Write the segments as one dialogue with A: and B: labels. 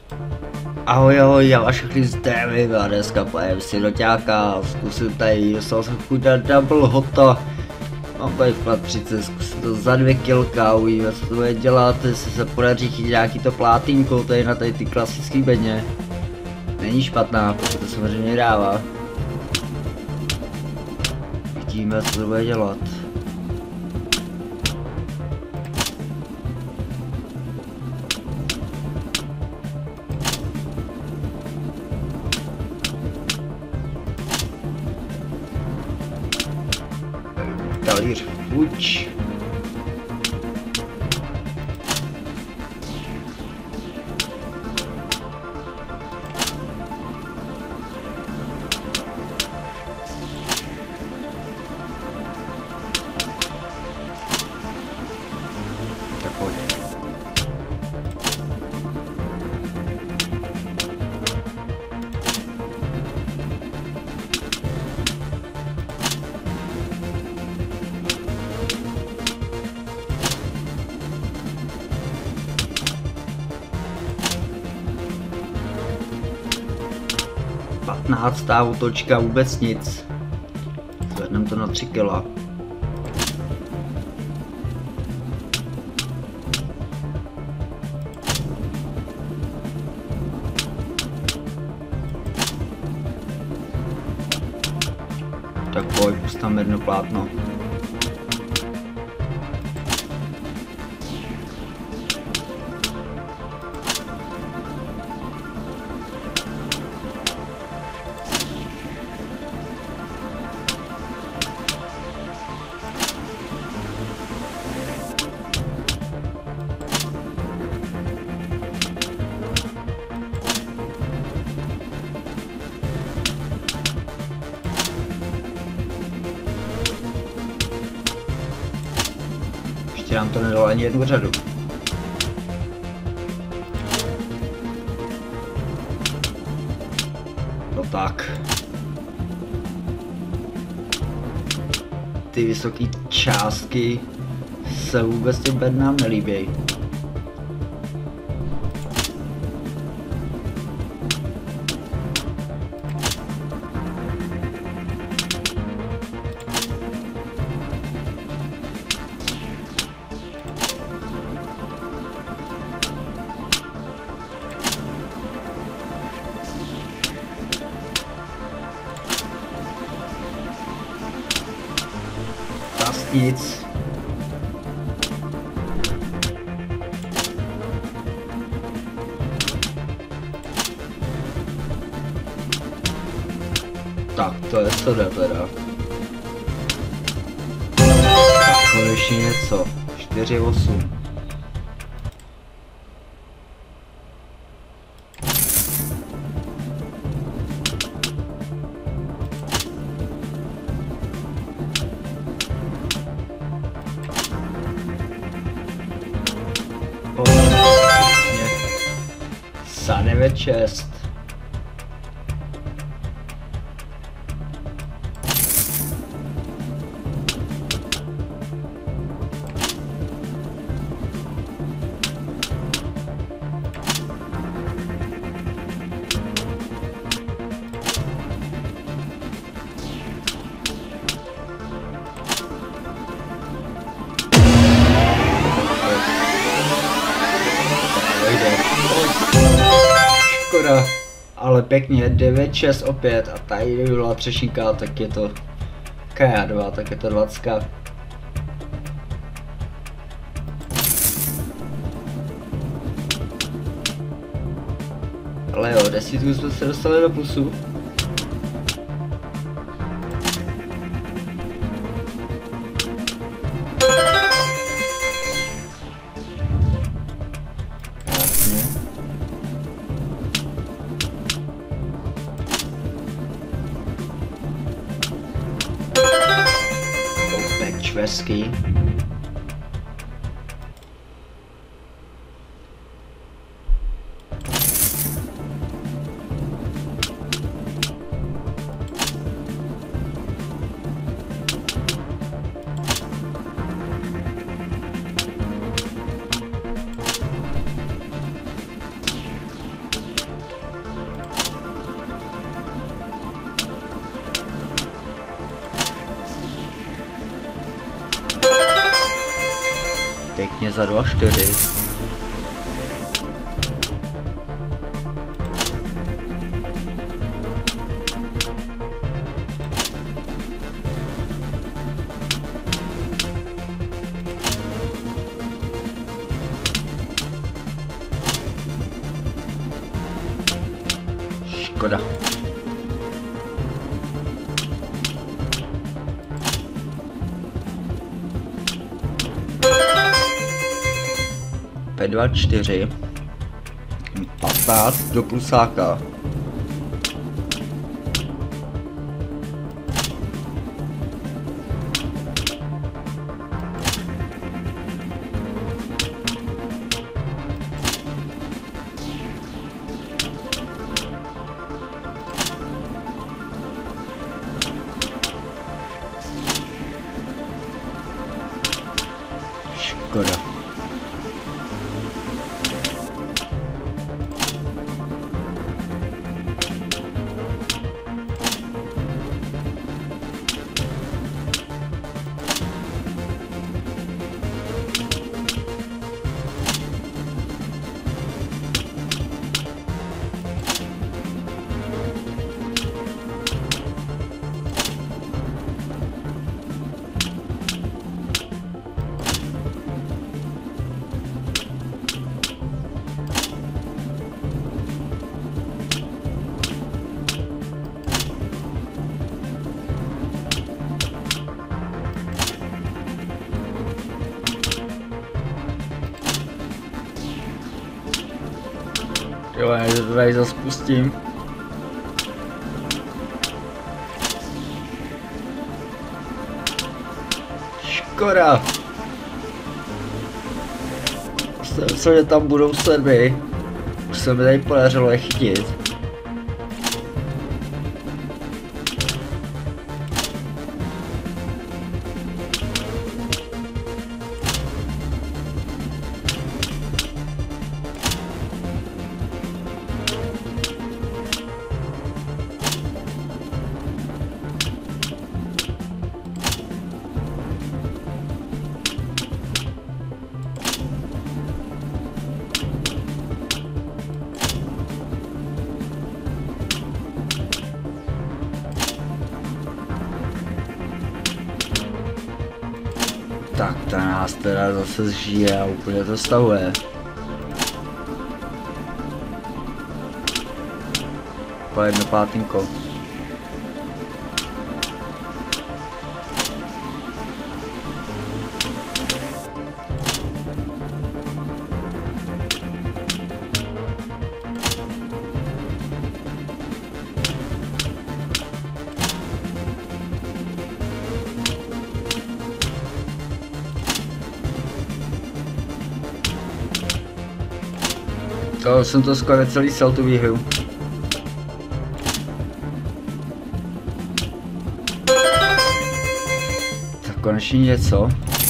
A: Ahoj, ahoj, já vás všechny zdravím a dneska pojem si doťáka, zkusil tady, dostal jsem chuť na double hota. Mám tady v patřice, zkusil to za 2 kilka, uvidíme co to bude dělat, jestli se podaří chytit nějaký to plátínko tady na tady ty klasický bedně. Není špatná, protože to samozřejmě dává. Vidíme co to bude dělat. Talíř fuč. Tak pojď. Patnáctá útočka, vůbec nic. Zvedneme to na 3 kila. Tak pojď, pustám jedno plátno. Ještě nám to nedalo ani jednu řadu. No tak. Ty vysoké částky se vůbec těm bednám nelíbějí. Nic. Tak to je co jde teda. Tak konečně něco. 4-8. Za 9-6. Škoda, ale pěkně 9-6 opět a tady by byla třešníka, tak je to K2, tak je to 20. Ale jo, 10 jsme se dostali do plusu. Švesky. Pěkně za 2,4. Škoda. P2,4. 15 do plusáka. Škoda. Jo, já to tady zase pustím. Škoda. Jsem myslel, že tam budou serby. Už se mi tady podařilo je chytit. Tak ta nás teda zase zžije a úplně to stavuje. Po 1/5. To jsem to skoro celý sel tu výhru. Tak konečně něco.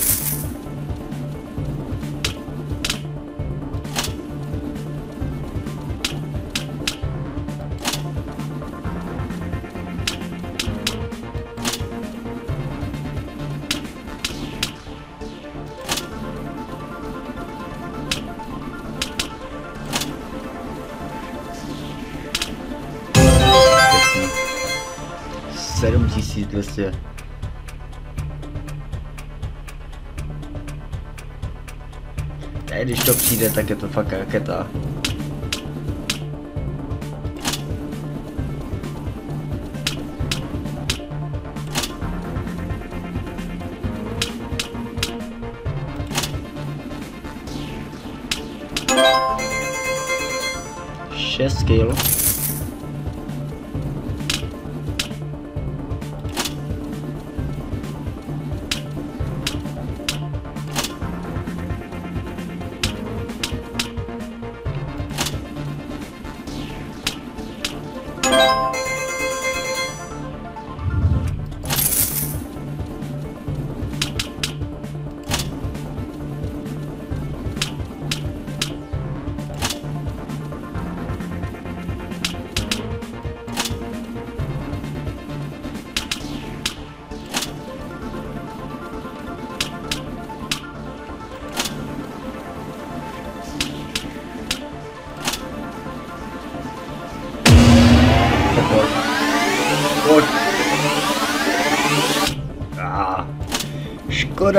A: $7200. A když to přijde, tak je to fakt raketa. Šest kil.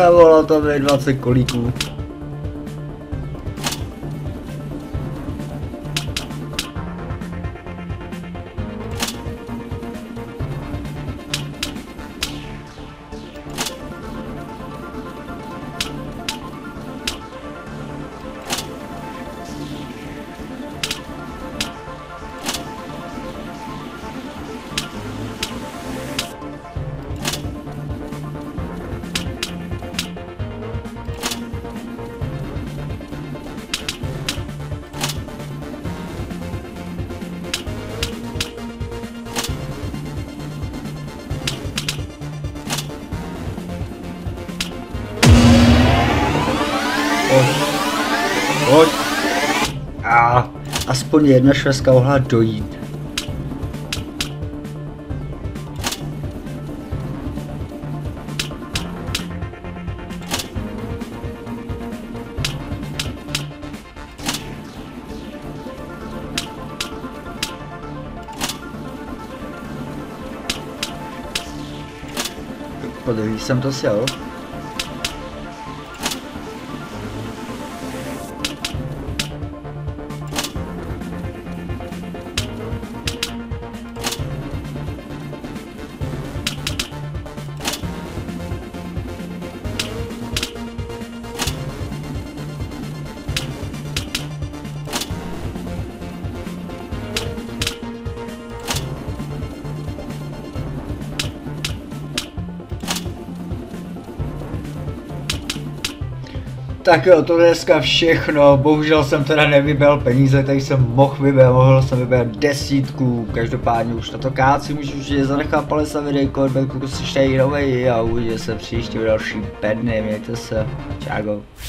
A: Nevolá to být 20 kolíků. Pojď. Aspoň jedna švestka mohla dojít. Podívej, jsem to sjel. Tak jo, to je dneska všechno, bohužel jsem teda nevybral peníze, takže jsem mohl jsem vybrat 10. Každopádně už na to káci můžu určitě zanechat palec na videjko, pokud si čtej novej a uvidíme se příště v další pedny, mějte se, čágo.